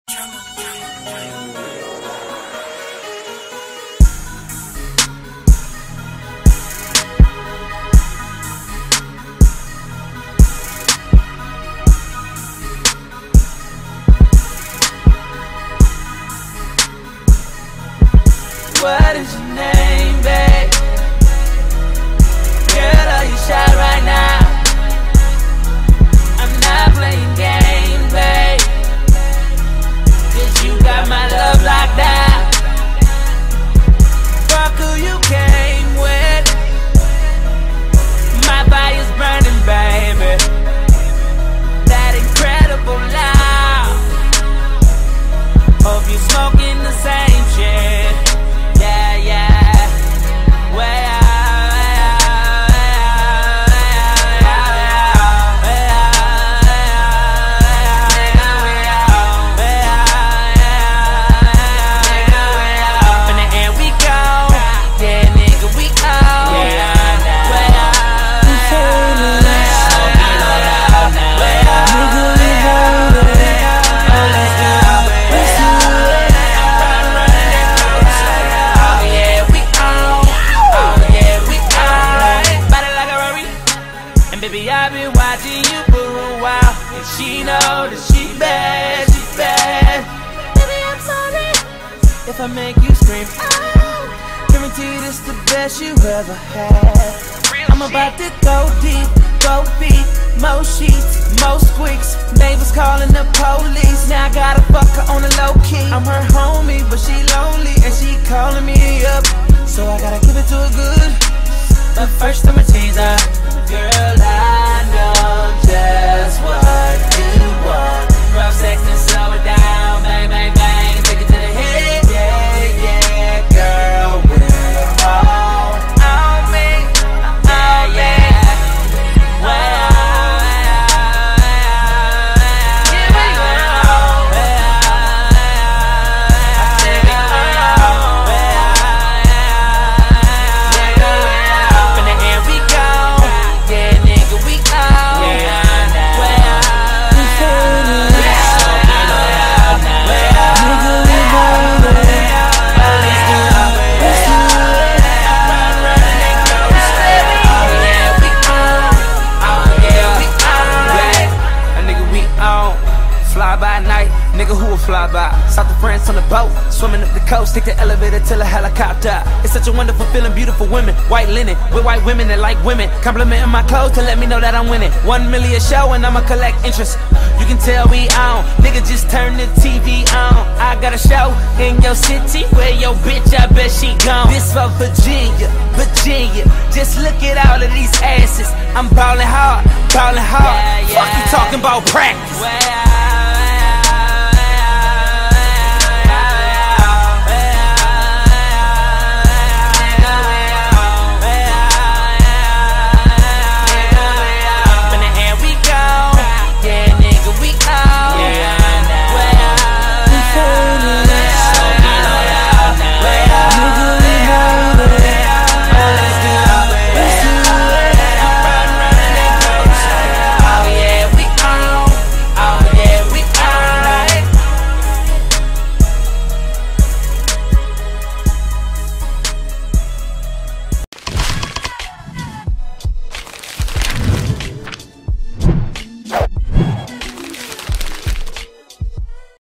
What is your name, babe? Girl, are you shy right now? I'm not playing games, babe, 'cause you got my love locked down. Fuck who you came with. My fire's burning, baby. That incredible love. Hope you smoking the same shit. Baby, I've been watching you for a while, and she know that she bad, she bad. Baby, I'm sorry if I make you scream. Oh, guarantee this the best you ever had. I'm about to go deep, go beat, more sheets, more squeaks. Neighbors calling the police. Now I gotta fuck her on the low key. I'm her homie, but she lonely, and she calling me up, so I gotta give it to her good. But first I'ma tease her. Girl, I know just what you want. Rough sex and slow it down. Bang, bang, bang, take it to the head. Yeah, yeah, girl, we're all on me. Oh, yeah. Fly by, South of France on the boat, swimming up the coast, take the elevator till a helicopter. It's such a wonderful feeling, beautiful women, white linen, with white women that like women, complimenting my clothes to let me know that I'm winning. 1 million show and I'ma collect interest. You can tell we on, nigga just turn the TV on. I got a show in your city where your bitch, I bet she gone. This for Virginia, Virginia. Just look at all of these asses. I'm ballin' hard, ballin' hard. Yeah, yeah. Fuck you talking about practice.